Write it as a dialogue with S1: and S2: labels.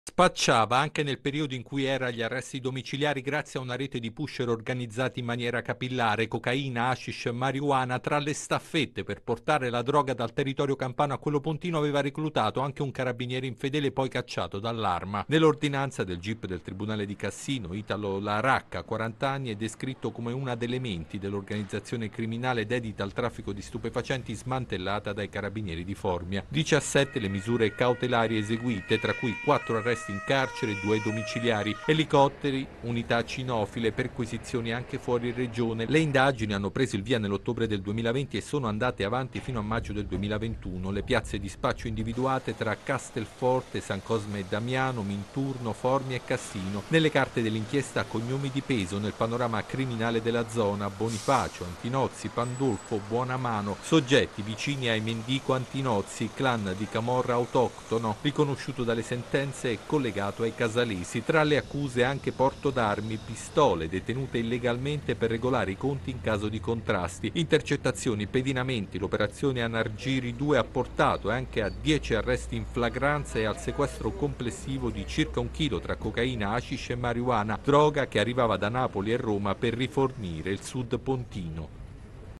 S1: Spacciava anche nel periodo in cui era agli arresti domiciliari grazie a una rete di pusher organizzati in maniera capillare, cocaina, hashish, marijuana. Tra le staffette per portare la droga dal territorio campano a quello pontino aveva reclutato anche un carabiniere infedele poi cacciato dall'arma. Nell'ordinanza del GIP del Tribunale di Cassino, Italo Laracca, 40 anni, è descritto come una delle menti dell'organizzazione criminale dedita al traffico di stupefacenti smantellata dai carabinieri di Formia. 17 le misure cautelari eseguite, tra cui 4 arresti in carcere e 2 domiciliari, elicotteri, unità cinofile, perquisizioni anche fuori regione. Le indagini hanno preso il via nell'ottobre del 2020 e sono andate avanti fino a maggio del 2021. Le piazze di spaccio individuate tra Castelforte, San Cosme e Damiano, Minturno, Formia e Cassino. Nelle carte dell'inchiesta cognomi di peso nel panorama criminale della zona: Bonifacio, Antinozzi, Pandolfo, Buonamano, soggetti vicini ai Mendico Antinozzi, clan di camorra autoctono, riconosciuto dalle sentenze e collegato ai casalesi. Tra le accuse anche porto d'armi, pistole detenute illegalmente per regolare i conti in caso di contrasti, intercettazioni, pedinamenti. L'operazione Anargiri 2 ha portato anche a 10 arresti in flagranza e al sequestro complessivo di circa 1 chilo tra cocaina, hashish e marijuana, droga che arrivava da Napoli e Roma per rifornire il sud pontino.